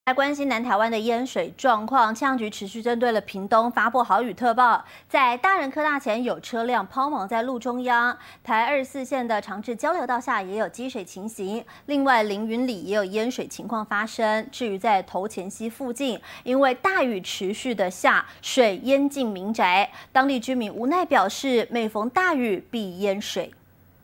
在关心南台湾的淹水状况，气象局持续针对了屏东发布豪雨特报。在大人科大前有车辆抛锚在路中央，台24线的长治交流道下也有积水情形。另外，凌云里也有淹水情况发生。至于在头前溪附近，因为大雨持续的下，水淹进民宅，当地居民无奈表示，每逢大雨必淹水。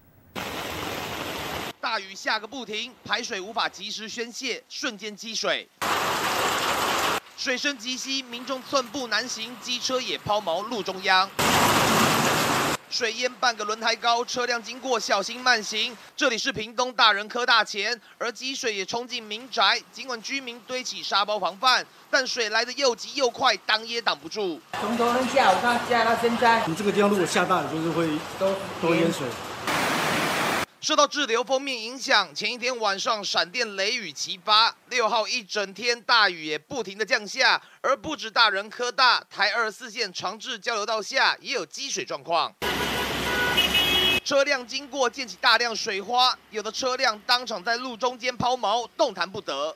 大雨下个不停，排水无法及时宣泄，瞬间积水。水深及膝，民众寸步难行，机车也抛锚路中央。水淹半个轮胎高，车辆经过小心慢行。这里是屏东大人科大前，而积水也冲进民宅。尽管居民堆起沙包防范，但水来得又急又快，挡也挡不住。 从昨天下午到现在， 你这个地方如果下大雨，就是会都淹水。 受到滞留锋面影响，前一天晚上闪电雷雨齐发，6号一整天大雨也不停的降下，而不止大人科大，台24线长治交流道下也有积水状况。车辆经过溅起大量水花，有的车辆当场在路中间抛锚，动弹不得。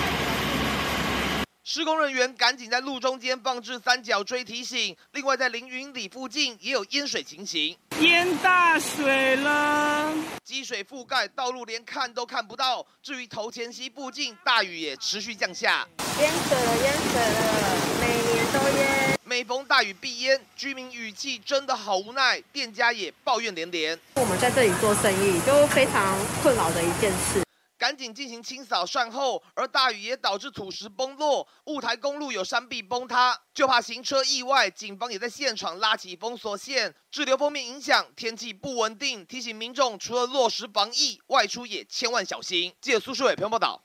施工人员赶紧在路中间放置三角锥提醒。另外，在凌云里附近也有淹水情形， 淹大水了， 积水覆盖道路，连看都看不到。至于头前溪附近，大雨也持续降下， 淹水了，每年都淹。 每逢大雨必淹，居民语气真的好无奈，店家也抱怨连连。 我们在这里做生意，就非常困扰的一件事。 赶紧进行清扫善后，而大雨也导致土石崩落，雾台公路有山壁崩塌，就怕行车意外。警方也在现场拉起封锁线，滞留锋面影响，天气不稳定，提醒民众除了落实防疫，外出也千万小心。记者苏世伟、彭报道。